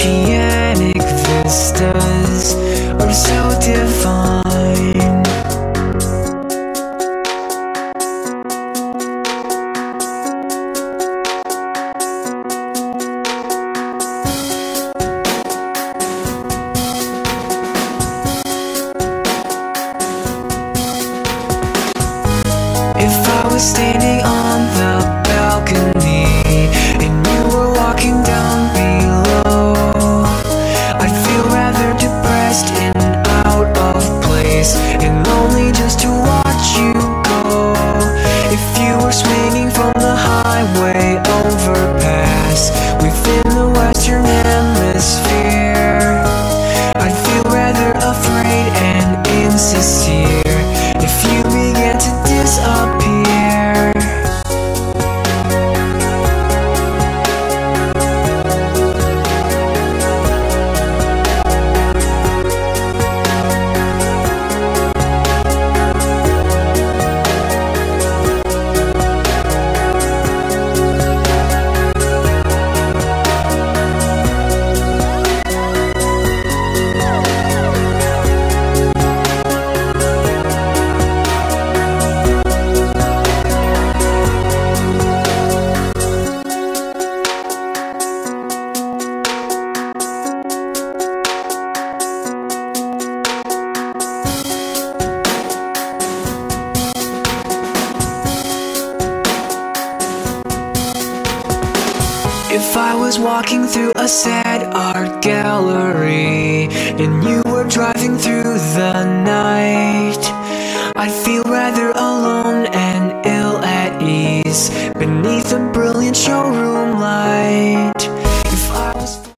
oceanic vistas are so divine. If I was standing on the balcony and you were walking down below, I'd feel rather depressed and out of place and lonely just to watch you go. If you were swinging from the highway overpass within the Western Hemisphere, I'd feel rather afraid and insincere if you began to disappear. If I was walking through a sad art gallery and you were driving through the night, I'd feel rather alone and ill at ease beneath a brilliant showroom light.